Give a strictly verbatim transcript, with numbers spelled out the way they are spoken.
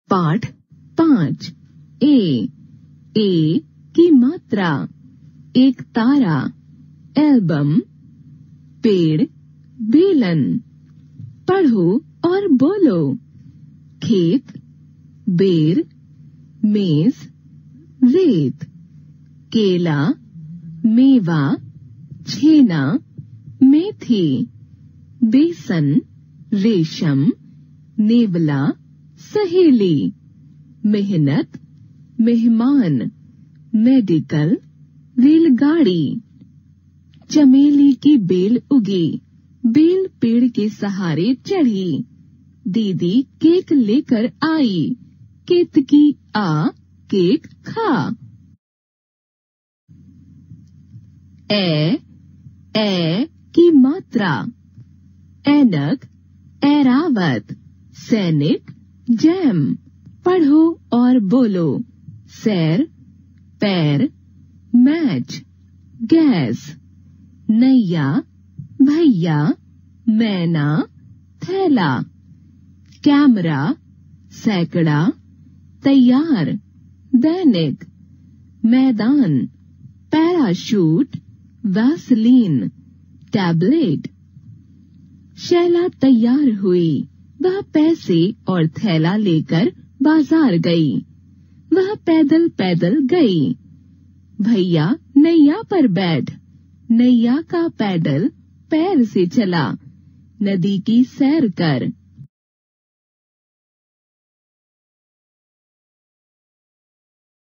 पाठ पांच। ए ए की मात्रा। एक तारा, एल्बम, पेड़, बेलन। पढ़ो और बोलो। खेत, बेर, मेज, रेत। केला, मेवा, छेना, मेथी। बेसन, रेशम, नेवला, सहेली। मेहनत, मेहमान, मेडिकल, रेलगाड़ी। चमेली की बेल उगी, बेल पेड़ के सहारे चढ़ी। दीदी केक लेकर आई, केतकी आ केक खा। ए ए की मात्रा। ऐनक, ऐरावत, सैनिक, जैम। पढ़ो और बोलो। सैर, पैर, मैच, गैस। नैया, भैया, मैना, थैला। कैमरा, सैकड़ा, तैयार, दैनिक। मैदान, पैराशूट, वैसलीन, टैबलेट। शैला तैयार हुई। वह पैसे और थैला लेकर बाजार गई। वह पैदल पैदल गई। भैया नैया पर बैठ। नैया का पैडल पैर से चला। नदी की सैर कर।